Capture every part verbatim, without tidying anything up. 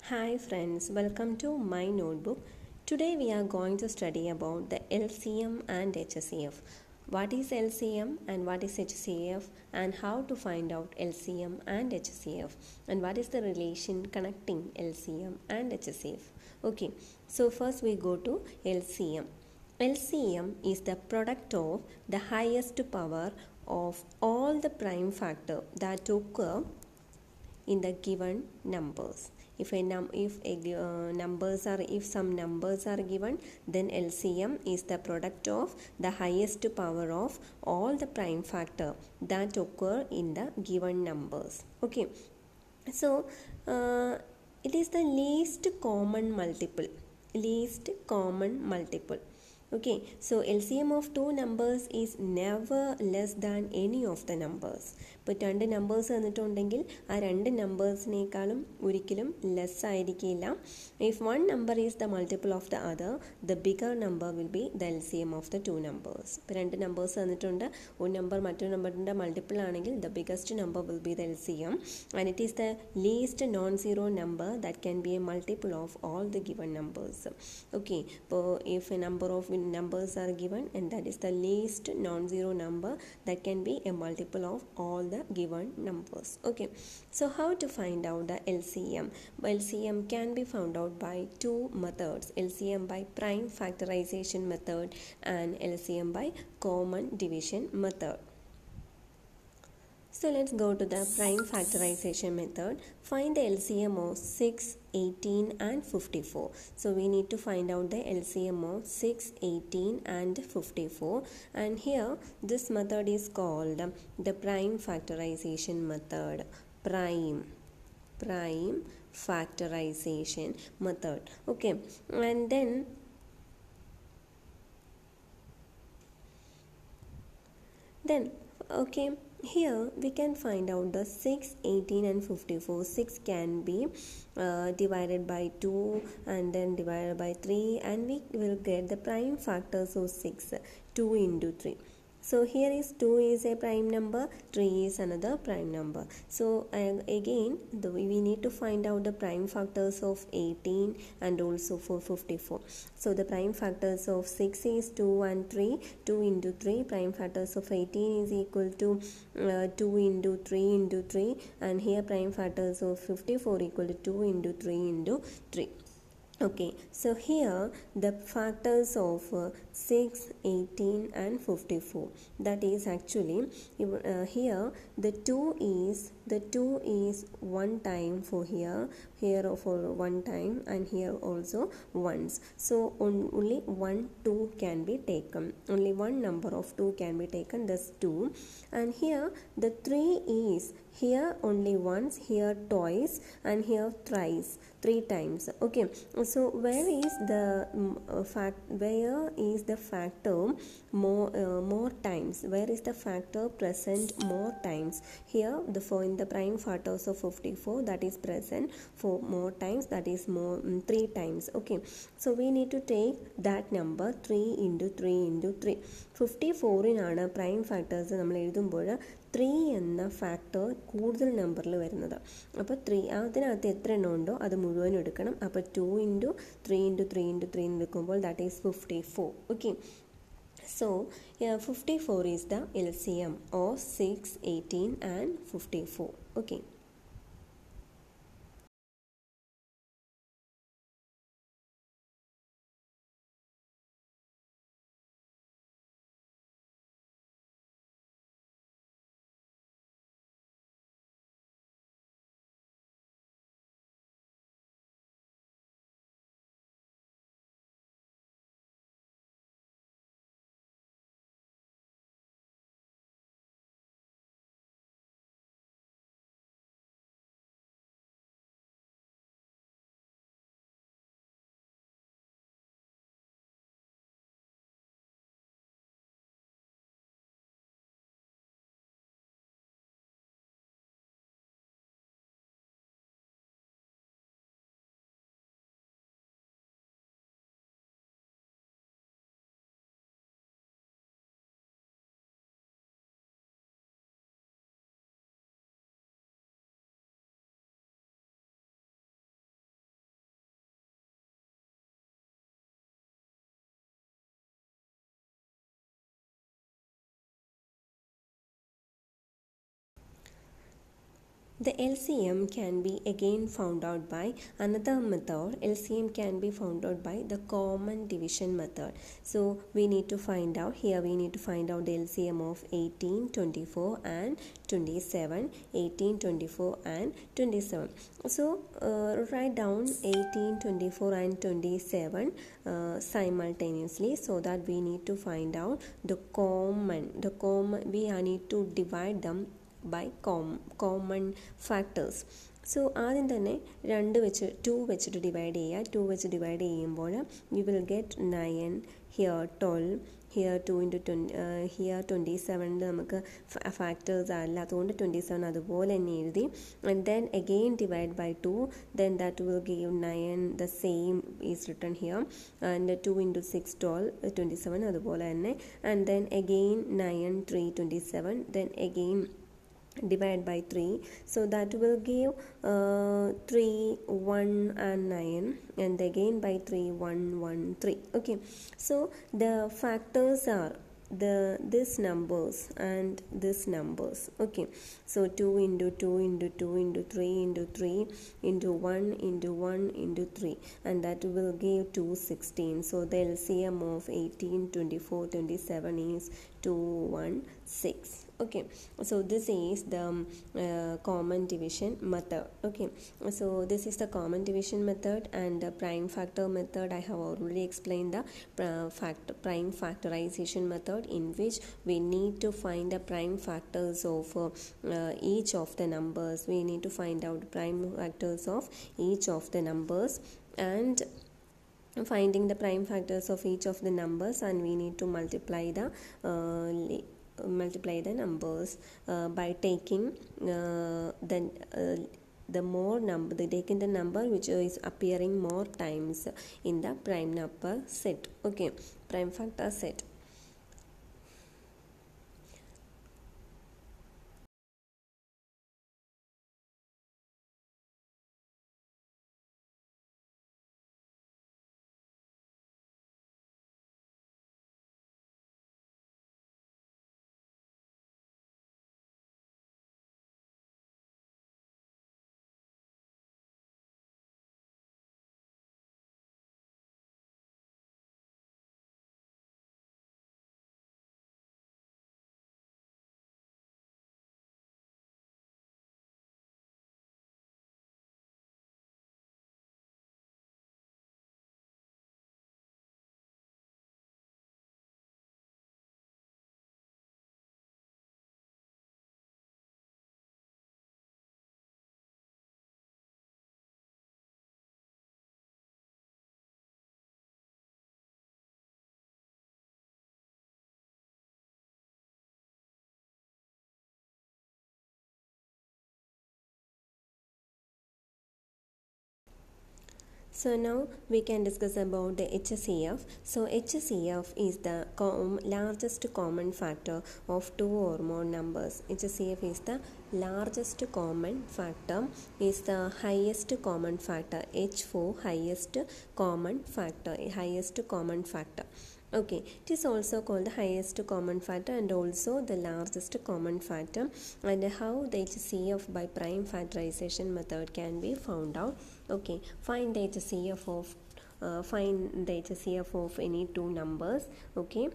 Hi friends, welcome to my notebook. Today we are going to study about the L C M and H C F. What is L C M and what is H C F and how to find out L C M and H C F and what is the relation connecting L C M and H C F. Okay, so first we go to L C M. L C M is the product of the highest power of all the prime factor that occur in the given numbers. If a num if a uh, numbers are if some numbers are given, then L C M is the product of the highest power of all the prime factor that occur in the given numbers. Okay, so uh, it is the least common multiple. Least common multiple. Okay, so L C M of two numbers is never less than any of the numbers. ഇപ്പോൾ രണ്ട് numbers തന്നിട്ടുണ്ടെങ്കിൽ ആ രണ്ട് നമ്പേഴ്സിനേക്കാളും ഒരിക്കലും less ആയിരിക്കില്ല. If one number is the multiple of the other, the bigger number will be the L C M of the two numbers. ഇപ്പോൾ രണ്ട് numbers തന്നിട്ടുണ്ട്, ഒരു നമ്പർ മറ്റൊരു നമ്പറിൻ്റെ മൾട്ടിപ്പിൾ ആണെങ്കിൽ the biggest number will be the L C M and it is the least non zero number that can be a multiple of all the given numbers. Okay, ഇപ്പോൾ if a number of numbers are given and that is the least non-zero number that can be a multiple of all the given numbers. Okay, so how to find out the L C M? L C M can be found out by two methods: L C M by prime factorization method and L C M by common division method. So let's go to the prime factorization method. Find the L C M of six, eighteen and fifty-four. So we need to find out the L C M of six, eighteen and fifty-four. And here this method is called the prime factorization method. Prime. Prime factorization method. Okay. And then then okay, here we can find out the six, eighteen and fifty-four. six can be uh, divided by two and then divided by three, and we will get the prime factors of six, two into three. So here is two is a prime number, three is another prime number. So uh, again the, we need to find out the prime factors of eighteen and also for fifty-four. So the prime factors of six is two and three. two into three. Prime factors of eighteen is equal to uh, two into three into three, and here prime factors of fifty-four equal to two into three into three. Okay, so here the factors of uh, six, eighteen and fifty-four, that is actually uh, here the two is the two is one time for here, here for one time, and here also once. So on, only one two can be taken, only one number of two can be taken, thus two. And here the three is here only once, here twice, and here thrice, three times. Okay, so where is the uh, fact where is the factor more uh, more times? Where is the factor present more times? Here the for in the prime factors of fifty-four, that is present for more times, that is more um, three times. Okay, so we need to take that number three into three into three. fifty-four inana prime factors നമ്മൾ എഴുതുമ്പോൾ three എന്ന factor കൂടുതൽ നമ്പറിൽ വരുന്നത്. അപ്പോൾ three അതിനകത്ത് എത്ര എണ്ണം ഉണ്ടോ അത് മുഴുവനും എടുക്കണം. അപ്പോൾ two into three into three into three എടുക്കുമ്പോൾ that is fifty four. Okay, so yeah, fifty-four is the L C M of six, eighteen and fifty-four. Okay. The L C M can be again found out by another method. L C M can be found out by the common division method. So we need to find out, here we need to find out the L C M of eighteen, twenty-four and twenty-seven. eighteen, twenty-four and twenty-seven. So uh, write down eighteen, twenty-four and twenty-seven uh, simultaneously, so that we need to find out the common, the common, we need to divide them by com common factors. So ആദ്യം തന്നെ രണ്ട് വെച്ച് to വെച്ചിട്ട് divide ചെയ്യുക. To വെച്ച് divide ചെയ്യുമ്പോൾ you will get nine, here twelve, here two into twenty, here twenty സെവനിൽ നമുക്ക് ഫാക്ടേഴ്സ് അല്ല, അതുകൊണ്ട് ട്വൻറ്റി സെവൻ അതുപോലെ തന്നെ എഴുതി. And then again divide by two, then that will give nine, the same is written here. And two into six twelve, twenty seven അതുപോലെ തന്നെ. And then again nine, three, twenty seven, then again divide by three, so that will give uh, three, one and nine, and again by three, one, one, three. Okay, so the factors are the this numbers and this numbers. Okay, so two into two into two into three into three into one into one into three, and that will give two hundred sixteen. So the L C M of eighteen, twenty-four, twenty-seven is two hundred sixteen. Okay, so this is the um, uh, common division method. Okay, so this is the common division method, and the prime factor method I have already explained. The uh, fact prime factorization method, in which we need to find the prime factors of uh, uh, each of the numbers. We need to find out prime factors of each of the numbers, and finding the prime factors of each of the numbers, and we need to multiply the uh, multiply the numbers uh, by taking uh, the uh, the more number, the taking the number which is appearing more times in the prime number set. Okay, prime factor set. So now we can discuss about the H C F. So H C F is the com largest common factor of two or more numbers. H C F is the largest common factor, is the highest common factor. H for highest common factor, highest common factor. Okay, it is also called the highest common factor and also the largest common factor. And how the H C F by prime factorization method can be found out. Okay, find the H C F of uh, find the H C F of any two numbers. Okay,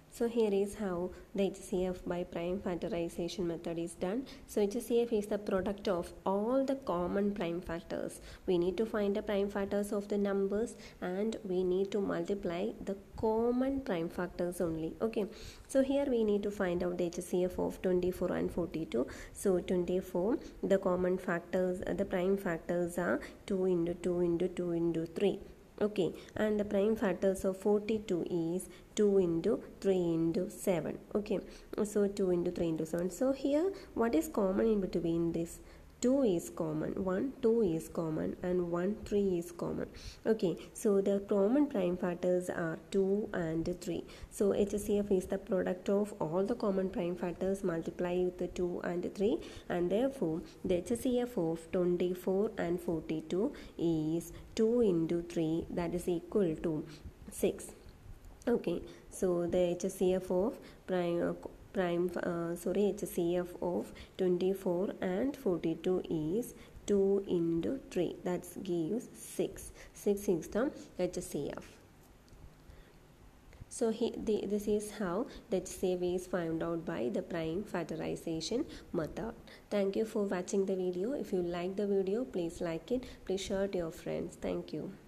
So here is how the H C F by prime factorization method is done. So H C F is the product of all the common prime factors. We need to find the prime factors of the numbers and we need to multiply the common prime factors only. Okay. So here we need to find out the H C F of twenty-four and forty-two. So twenty-four, the common factors, the prime factors are two into two into two into three. Okay, and the prime factors of forty-two is two into three into seven. Okay, so two into three into seven. So here what is common in between this? two is common, one, two is common, and one, three is common. Okay, so the common prime factors are two and three. So H C F is the product of all the common prime factors multiplied with the two and three, and therefore the H C F of twenty-four and forty-two is two into three, that is equal to six. Okay, so the H C F of prime uh, prime uh, sorry H C F of twenty-four and forty-two is two into three, that gives six. six is the H C F. So he, the, this is how the H C F is found out by the prime factorization method. Thank you for watching the video. If you like the video, please like it. Please share to your friends. Thank you.